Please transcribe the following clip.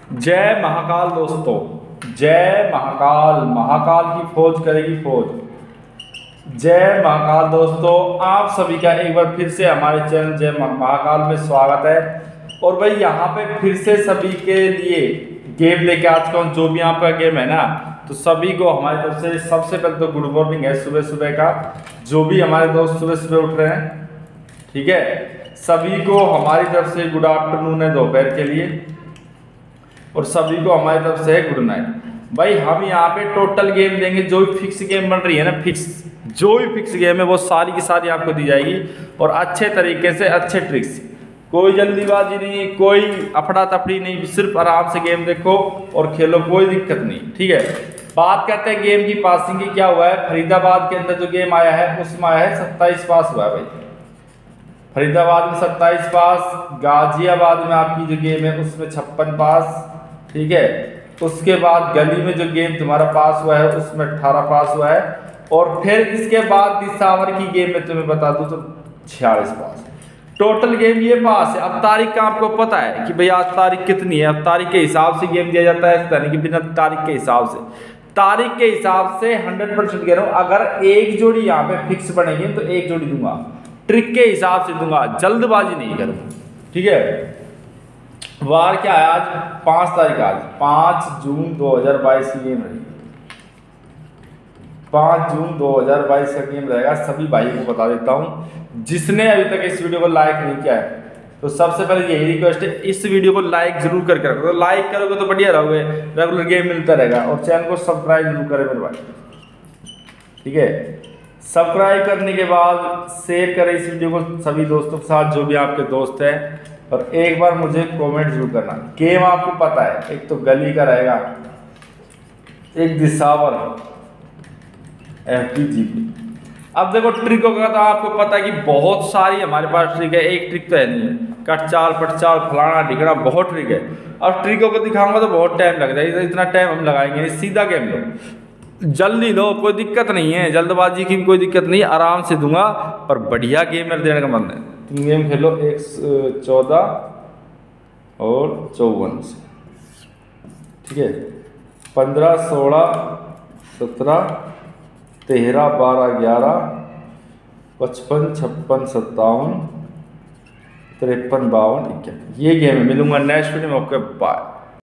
जय महाकाल दोस्तों, जय महाकाल। महाकाल की फौज करेगी फौज। जय महाकाल दोस्तों, आप सभी का एक बार फिर से हमारे चैनल जय महाकाल में स्वागत है। और भाई यहाँ पे फिर से सभी के लिए गेम लेके आ चुका हूँ। जो भी यहाँ पर गेम है ना, तो सभी को हमारी तरफ से सबसे पहले तो गुड मॉर्निंग है सुबह सुबह का। जो भी हमारे दोस्त सुबह सुबह उठ रहे हैं, ठीक है, सभी को हमारी तरफ से गुड आफ्टरनून है दोपहर के लिए, और सभी को हमारी तरफ से गुड नाइट। भाई हम यहाँ पे टोटल गेम देंगे, जो भी फिक्स गेम बन रही है ना, जो भी फिक्स गेम है वो सारी की सारी आपको दी जाएगी, और अच्छे तरीके से अच्छे ट्रिक्स। कोई जल्दीबाजी नहीं, कोई अफड़ा तफड़ी नहीं, सिर्फ आराम से गेम देखो और खेलो, कोई दिक्कत नहीं, ठीक है। बात करते हैं गेम की पासिंग की। क्या हुआ है, फरीदाबाद के अंदर जो गेम आया है उसमें आया है 27 पास हुआ है भाई। फरीदाबाद में 27 पास, गाजियाबाद में आपकी जो गेम है उसमें 56 पास, ठीक है। उसके बाद गली में जो गेम तुम्हारा पास हुआ है उसमें 18 पास हुआ है, और फिर इसके बाद दिसावर की गेम में तुम्हें बता दूं तो 46 पास। टोटल गेम ये पास है। अब तारीख का आपको पता है कि भाई आज तारीख कितनी है। अब तारीख के हिसाब से गेम दिया जाता है, यानी कि बिना तारीख के हिसाब से। तारीख के हिसाब से 100% कह रहा हूँ, अगर एक जोड़ी यहाँ पे फिक्स बनेगी तो एक जोड़ी दूंगा, ट्रिक के हिसाब से दूंगा, जल्दबाजी नहीं करूँगा, ठीक है। वार क्या है आज, 5 तारीख, आज 5 जून 2022 की गेम रहेगी। 5 जून 2022 का गेम रहेगा। सभी भाई को बता देता हूँ, जिसने अभी तक इस वीडियो को लाइक नहीं किया है तो सबसे पहले यही रिक्वेस्ट है, इस वीडियो को लाइक जरूर करके रखो। तो लाइक करोगे तो बढ़िया रहोगे, रेगुलर गेम मिलता रहेगा। और चैनल को सब्सक्राइब जरूर करें मेरे भाई, ठीक है। सब्सक्राइब करने के बाद शेयर करें इस वीडियो को सभी दोस्तों के साथ, जो भी आपके दोस्त हैं। और एक बार मुझे कमेंट जरूर करना। गेम आपको पता है, एक तो गली का रहेगा, एक दिसावर, FPGP। अब देखो ट्रिकों का तो आपको पता है कि बहुत सारी हमारे पास ट्रिक है, एक ट्रिक तो है नहीं है। कट चाल पट चाल फलाना ढिकना, बहुत ट्रिक है। अब ट्रिकों को दिखाऊंगा तो बहुत टाइम लग जाएगा, इतना टाइम हम लगाएंगे नहीं। सीधा गेम लो, जल्दी लो, कोई दिक्कत नहीं है, जल्दबाजी की भी कोई दिक्कत नहीं, आराम से दूंगा, पर बढ़िया गेम देने का मन है। तुम गेम खेलो 114 और 54 से, ठीक है। 15, 16, 17, 13, 12, 11, 55, 56, 57, 53, 52, 51। ये गेम है। मिलूंगा नेक्स्ट वीडियो में। Okay bye.